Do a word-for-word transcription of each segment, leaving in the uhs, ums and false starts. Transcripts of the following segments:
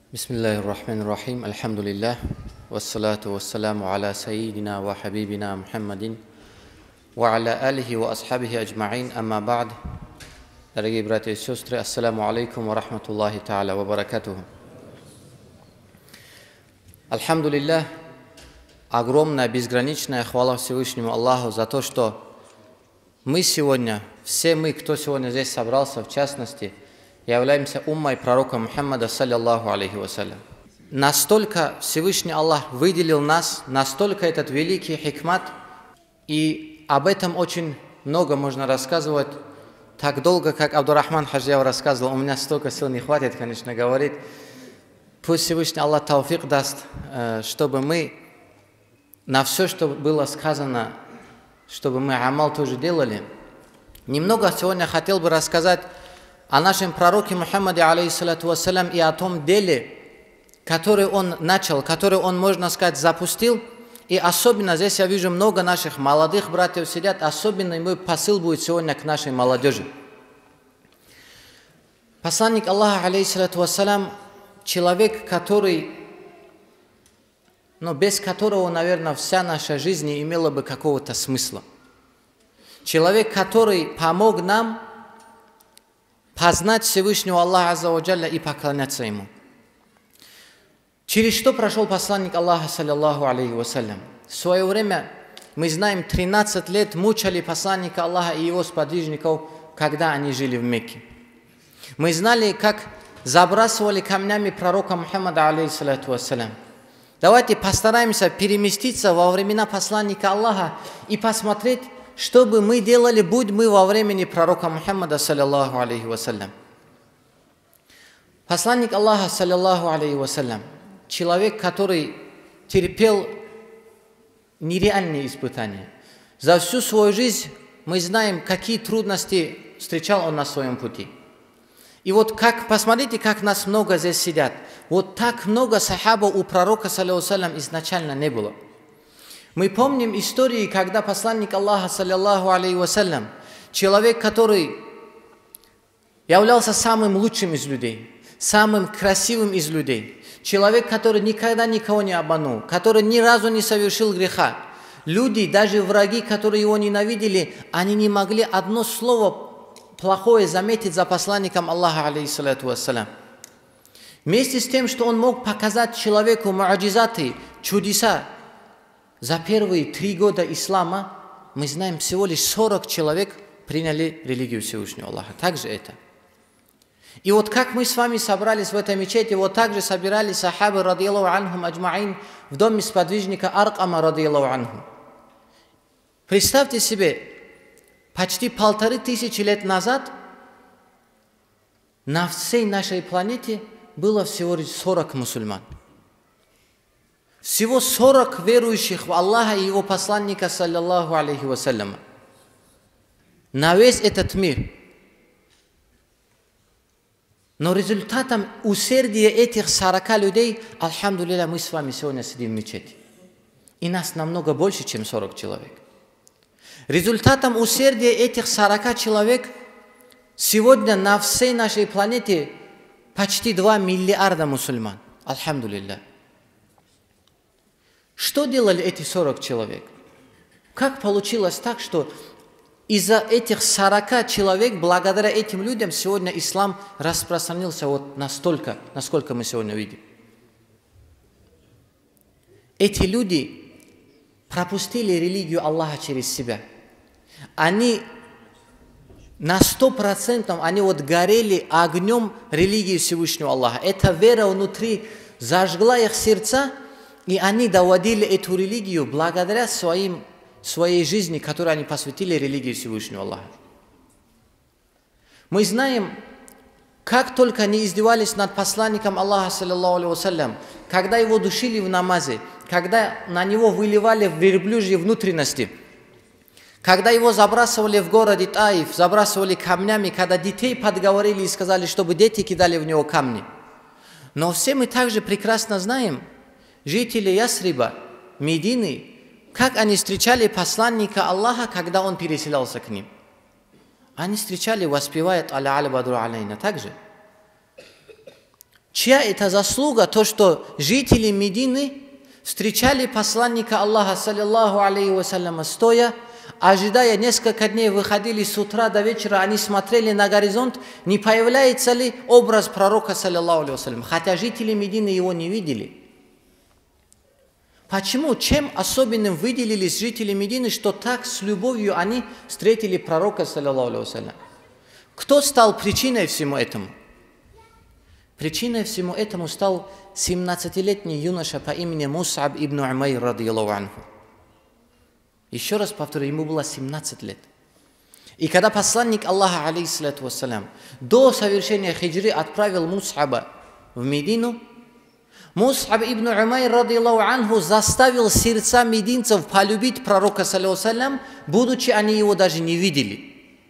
Бисмиллахир рахманир рахим. Альхамдулиллах. Вассалату вассаламу аля сайидина ва хабибина Мухаммадин ва аля алихи ва асхабихи аджмаин. Амма ба'д. Дорогие братья и сестры, ассаламу алейкум ва рахматуллахи та'аля ва баракатуху. Альхамдулиллах. Огромная, безграничная хвала Всевышнему Аллаху за то, что мы сегодня, все мы, кто сегодня здесь собрался, в частности, являемся уммой пророка Мухаммада, саллиллаху алейхи вассалям. Настолько Всевышний Аллах выделил нас, настолько этот великий хикмат, и об этом очень много можно рассказывать, так долго, как Абдурахман Хаджиев рассказывал. У меня столько сил не хватит, конечно, говорить. Пусть Всевышний Аллах тауфик даст, чтобы мы на все, что было сказано, чтобы мы амал тоже делали. Немного сегодня хотел бы рассказать о нашем пророке Мухаммаде, алейхиссалату вассалям, и о том деле, который он начал, который он, можно сказать, запустил. И особенно здесь я вижу много наших молодых братьев сидят, особенно мой посыл будет сегодня к нашей молодежи. Посланник Аллаха, алейхиссалату вассалям, человек, который, ну, без которого, наверное, вся наша жизнь не имела бы какого-то смысла. Человек, который помог нам познать Всевышнего Аллаха Азза ва Джалля и поклоняться Ему. Через что прошел посланник Аллаха, саллиллаху алейхи вассалям? В свое время, мы знаем, тринадцать лет мучали посланника Аллаха и его сподвижников, когда они жили в Мекке. Мы знали, как забрасывали камнями пророка Мухаммада, алейхиссалату вассалям. Давайте постараемся переместиться во времена посланника Аллаха и посмотреть, что бы мы делали, будь мы во времени пророка Мухаммада, саллиллаху алейхи вассалям. Посланник Аллаха, саллиллаху алейхи вассалям, человек, который терпел нереальные испытания. За всю свою жизнь мы знаем, какие трудности встречал он на своем пути. И вот как, посмотрите, как нас много здесь сидят. Вот так много сахабов у пророка, саллиллаху алейхи вассалям, изначально не было. Мы помним истории, когда посланник Аллаха, саллиллаху алейхи вассалям, человек, который являлся самым лучшим из людей, самым красивым из людей, человек, который никогда никого не обманул, который ни разу не совершил греха. Люди, даже враги, которые его ненавидели, они не могли одно слово плохое заметить за посланником Аллаха, алейхиссалату вассалям. Вместе с тем, что он мог показать человеку муаджизаты, чудеса, за первые три года ислама, мы знаем, всего лишь сорок человек приняли религию Всевышнего Аллаха. Также это. И вот как мы с вами собрались в этой мечети, вот так же собирались сахабы, радиаллаху анхум аджмаин, в доме сподвижника Аркама, радиаллаху анху. Представьте себе, почти полторы тысячи лет назад на всей нашей планете было всего лишь сорок мусульман. Всего сорок верующих в Аллаха и Его посланника, саллиллаху алейхи вассалям. На весь этот мир. Но результатом усердия этих сорока людей, альхамдулилля, мы с вами сегодня сидим в мечети. И нас намного больше, чем сорок человек. Результатом усердия этих сорока человек сегодня на всей нашей планете почти два миллиарда мусульман. Альхамдулилля. Что делали эти сорок человек? Как получилось так, что из-за этих сорока человек, благодаря этим людям, сегодня ислам распространился вот настолько, насколько мы сегодня видим? Эти люди пропустили религию Аллаха через себя. Они на сто процентов они вот горели огнем религии Всевышнего Аллаха. Эта вера внутри зажгла их сердца, и они доводили эту религию благодаря своим, своей жизни, которую они посвятили религии Всевышнего Аллаха. Мы знаем, как только они издевались над посланником Аллаха, саллиллаху алейхи вассалям, когда его душили в намазе, когда на него выливали верблюжьи внутренности, когда его забрасывали в городе Таиф, забрасывали камнями, когда детей подговорили и сказали, чтобы дети кидали в него камни. Но все мы также прекрасно знаем, жители Ясриба, Медины, как они встречали посланника Аллаха, когда он переселялся к ним. Они встречали, воспевают «Аля аля бадру алейна» также. Чья это заслуга, то, что жители Медины встречали посланника Аллаха, саллиллаху алейхи вассаляма, стоя, ожидая несколько дней, выходили с утра до вечера, они смотрели на горизонт, не появляется ли образ пророка, саллиллаху алейхи вассалям, хотя жители Медины его не видели. Почему? Чем особенным выделились жители Медины, что так с любовью они встретили пророка, саллиллаху алейхи вассалям? Кто стал причиной всему этому? Причиной всему этому стал семнадцатилетний юноша по имени Мус'аб ибн Умайр, радийаллаху анху. Еще раз повторю, ему было семнадцать лет. И когда посланник Аллаха, алейхиссалату вассалям, до совершения хиджры отправил Мус'аба в Медину, Мус'аб ибн Умайр, радийаллаху анху, заставил сердца мединцев полюбить пророка, саллиллаху алейхи вассалям, будучи они его даже не видели.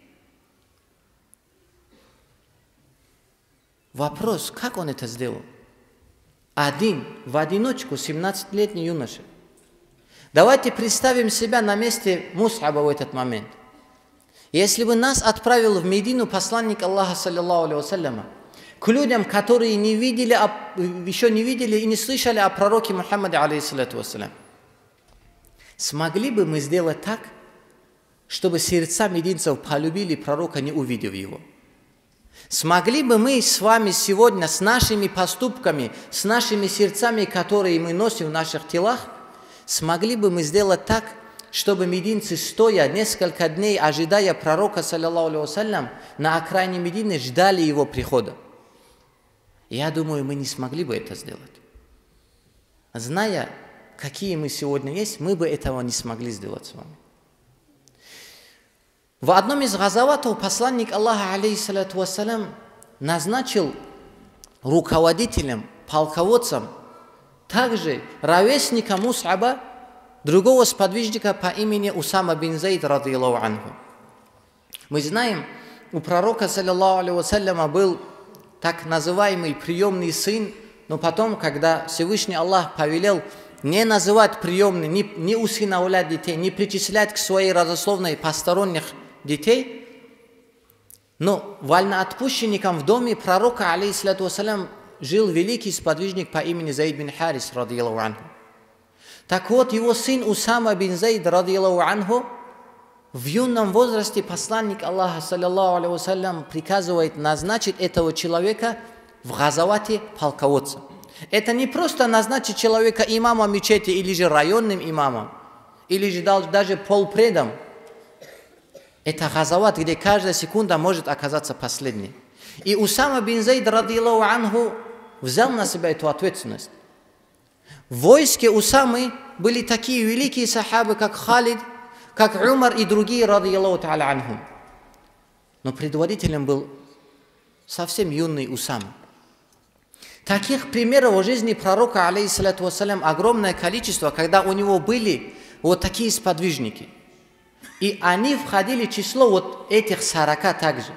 Вопрос, как он это сделал? Один, в одиночку, семнадцатилетний юноша. Давайте представим себя на месте Мус'аба в этот момент. Если бы нас отправил в Медину посланник Аллаха, саллиллаху алейхи вассаляма, к людям, которые не видели, еще не видели и не слышали о пророке Мухаммаде, алейхиссалату вассалям, смогли бы мы сделать так, чтобы сердца мединцев полюбили пророка, не увидев его? Смогли бы мы с вами сегодня, с нашими поступками, с нашими сердцами, которые мы носим в наших телах, смогли бы мы сделать так, чтобы мединцы, стоя несколько дней, ожидая пророка, саллиллаху алейхи вассалям, на окраине Медины, ждали его прихода? Я думаю, мы не смогли бы это сделать. Зная, какие мы сегодня есть, мы бы этого не смогли сделать с вами. В одном из газаватов посланник Аллаха, алейхиссалату вассалям, назначил руководителем, полководцем, также ровесника Мус'аба, другого сподвижника по имени Усама бин Зайд, радийаллаху анху. Мы знаем, у пророка, саллиллаху алейхи вассаляма, был так называемый приемный сын, но потом, когда Всевышний Аллах повелел не называть приемный, не, не усыновлять детей, не причислять к своей родословной посторонних детей, но вольноотпущенником в доме пророка, алейхиссалату вассалям, жил великий сподвижник по имени Зайд бин Харис, радийаллаху анху. Так вот, его сын Усама бин Зайд, радийаллаху анху, в юном возрасте посланник Аллаха, саллиллаху алейхи вассалям, приказывает назначить этого человека в газавате полководцем. Это не просто назначить человека имамом мечети или же районным имамом, или же даже полпредом. Это газават, где каждая секунда может оказаться последней. И Усама бин Зайд, радийаллаху анху, взял на себя эту ответственность. В войске Усамы были такие великие сахабы, как Халид, как Умар и другие, радийаллаху та'аля анхум. Но предводителем был совсем юный Усама. Таких примеров в жизни пророка, алейхиссалату вассалям, огромное количество, когда у него были вот такие сподвижники. И они входили в число вот этих сорока также.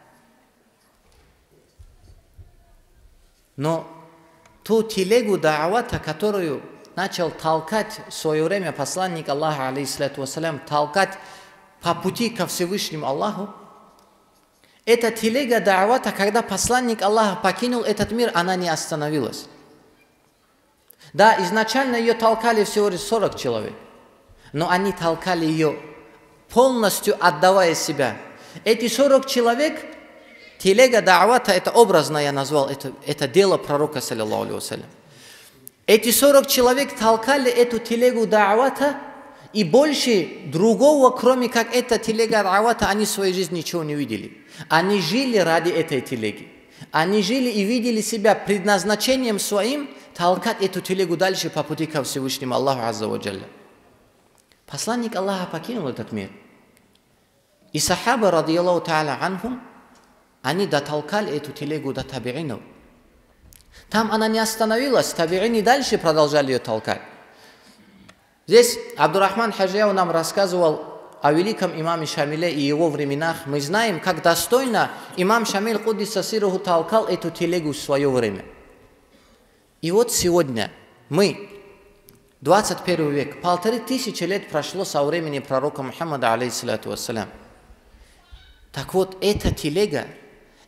Но ту телегу да'авата, которую начал толкать в свое время посланник Аллаха, алейхиссалату вассалям, толкать по пути ко Всевышнему Аллаху, эта телега да'авата, когда посланник Аллаха покинул этот мир, она не остановилась. Да, изначально ее толкали всего лишь сорок человек, но они толкали ее полностью отдавая себя. Эти сорок человек, телега да'авата, это образно я назвал, это, это дело пророка, саллиллаху алейхи вассалям. Эти сорок человек толкали эту телегу да'авата, и больше другого, кроме как эта телега да'авата, они в своей жизни ничего не видели. Они жили ради этой телеги. Они жили и видели себя предназначением своим толкать эту телегу дальше по пути ко Всевышнему Аллаху азза ва джалля. Посланник Аллаха покинул этот мир. И сахаба, радийаллаху та'аля анхум, они дотолкали эту телегу до табиинов. Там она не остановилась, табиини дальше продолжали ее толкать. Здесь Абдурахман Хаджияв нам рассказывал о великом имаме Шамиле и его временах. Мы знаем, как достойно имам Шамиль, куддиса сирруху, толкал эту телегу в свое время. И вот сегодня мы, двадцать первый век, полторы тысячи лет прошло со времени пророка Мухаммада, алейхиссалату вассалям. Так вот, эта телега,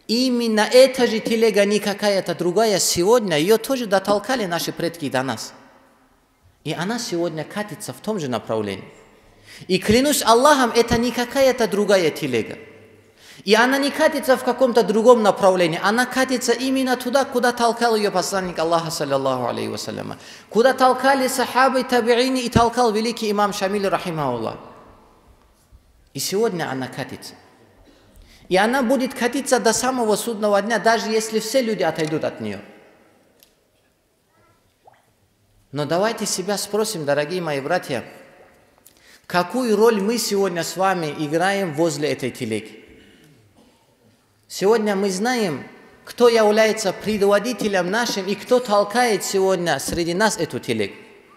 Именно эта же телега, не какая-то другая, сегодня ее тоже дотолкали наши предки до нас. И она сегодня катится в том же направлении. И клянусь Аллахом, это не какая-то другая телега. И она не катится в каком-то другом направлении. Она катится именно туда, куда толкал ее посланник Аллаха, саллаллаху алейхи вассаляма. Куда толкали сахабы, табиини и толкал великий имам Шамиль, рахимахуллах. И сегодня она катится. И она будет катиться до самого судного дня, даже если все люди отойдут от нее. Но давайте себя спросим, дорогие мои братья, какую роль мы сегодня с вами играем возле этой телеги? Сегодня мы знаем, кто является предводителем нашим и кто толкает сегодня среди нас эту телегу.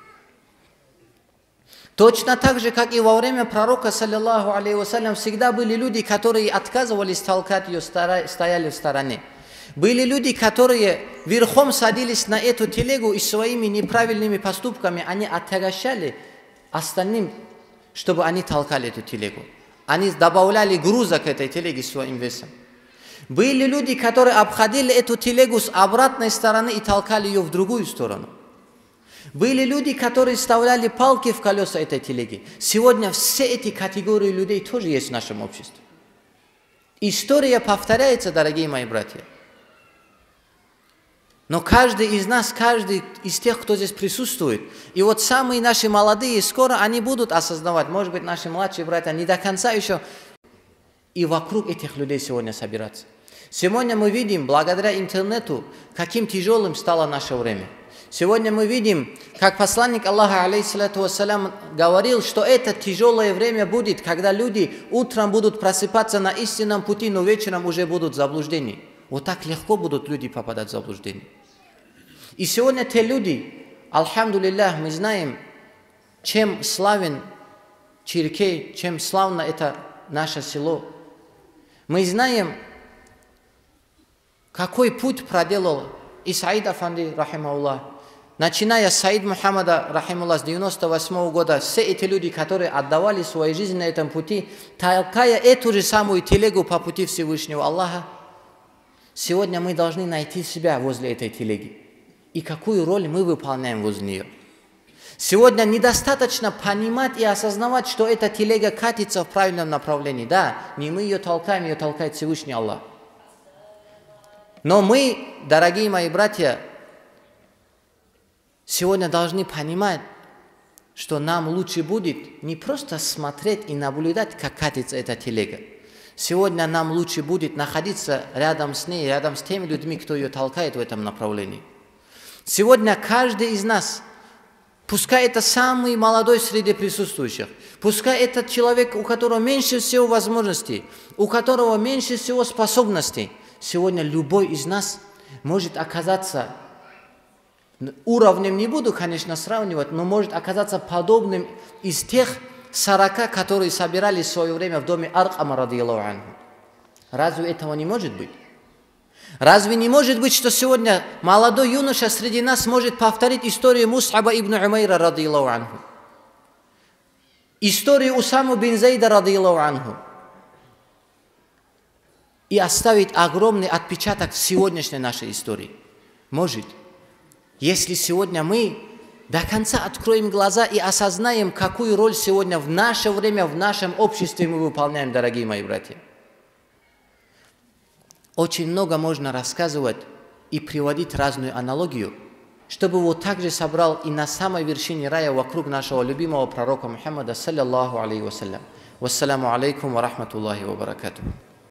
Точно так же, как и во время пророка, саллиллаху алейхи вассалям, всегда были люди, которые отказывались толкать ее, стояли в стороне. Были люди, которые верхом садились на эту телегу и своими неправильными поступками они отягощали остальным, чтобы они толкали эту телегу. Они добавляли груза к этой телеге своим весом. Были люди, которые обходили эту телегу с обратной стороны и толкали ее в другую сторону. Были люди, которые вставляли палки в колеса этой телеги. Сегодня все эти категории людей тоже есть в нашем обществе. История повторяется, дорогие мои братья. Но каждый из нас, каждый из тех, кто здесь присутствует, и вот самые наши молодые, скоро они будут осознавать, может быть, наши младшие братья не до конца еще, и вокруг этих людей сегодня собираться. Сегодня мы видим, благодаря интернету, каким тяжелым стало наше время. Сегодня мы видим, как посланник Аллаха, алейхиссалату вассалям, говорил, что это тяжелое время будет, когда люди утром будут просыпаться на истинном пути, но вечером уже будут в заблуждении. Вот так легко будут люди попадать в заблуждение. И сегодня те люди, альхамдулиллах, мы знаем, чем славен Чиркей, чем славно это наше село. Мы знаем, какой путь проделал и Саид Афанди, рахимахуллах, начиная с Саид Мухаммада, рахимахуллах, с девяносто восьмого года, все эти люди, которые отдавали свою жизнь на этом пути, толкая эту же самую телегу по пути Всевышнего Аллаха, сегодня мы должны найти себя возле этой телеги. И какую роль мы выполняем возле нее. Сегодня недостаточно понимать и осознавать, что эта телега катится в правильном направлении. Да, не мы ее толкаем, ее толкает Всевышний Аллах. Но мы, дорогие мои братья, сегодня должны понимать, что нам лучше будет не просто смотреть и наблюдать, как катится эта телега. Сегодня нам лучше будет находиться рядом с ней, рядом с теми людьми, кто ее толкает в этом направлении. Сегодня каждый из нас, пускай это самый молодой среди присутствующих, пускай это человек, у которого меньше всего возможностей, у которого меньше всего способностей, сегодня любой из нас может оказаться, уровнем не буду, конечно, сравнивать, но может оказаться подобным из тех сорока, которые собирались в свое время в доме Аркама, радийаллаху анху. Разве этого не может быть? Разве не может быть, что сегодня молодой юноша среди нас может повторить историю Мус'аба ибн Умайра, радийаллаху анху? Историю Усаму бин Зайда, радийаллаху анху? И оставить огромный отпечаток в сегодняшней нашей истории? Может. Если сегодня мы до конца откроем глаза и осознаем, какую роль сегодня в наше время, в нашем обществе мы выполняем, дорогие мои братья. Очень много можно рассказывать и приводить разную аналогию, чтобы вот так же собрал и на самой вершине рая вокруг нашего любимого пророка Мухаммада, саллаллаху алейхи вассалям. Вассаламу алейкум ва рахматуллахи ва баракатуху.